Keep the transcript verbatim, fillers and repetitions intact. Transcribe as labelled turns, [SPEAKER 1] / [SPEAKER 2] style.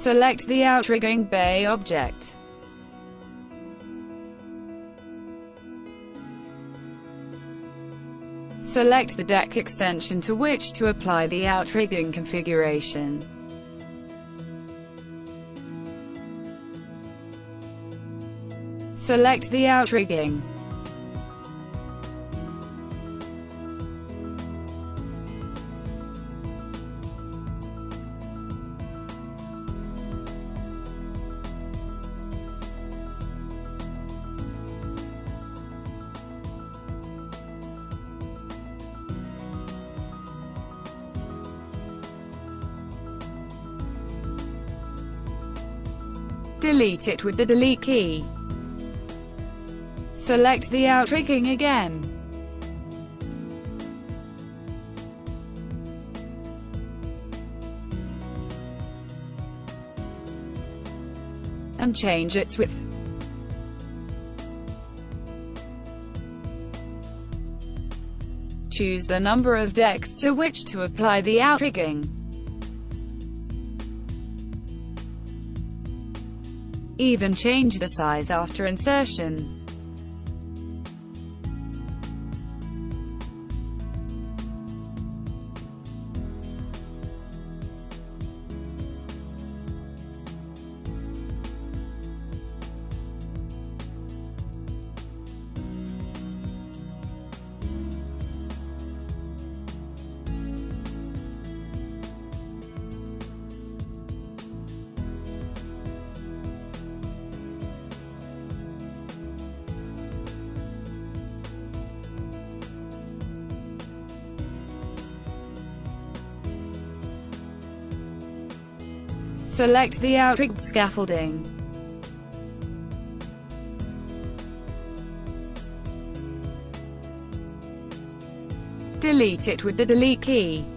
[SPEAKER 1] Select the outrigging bay object. Select the deck extension to which to apply the outrigging configuration. Select the outrigging. Delete it with the delete key. Select the outrigging again. And change its width. Choose the number of decks to which to apply the outrigging. Even change the size after insertion. Select the outrigged scaffolding. Delete it with the delete key.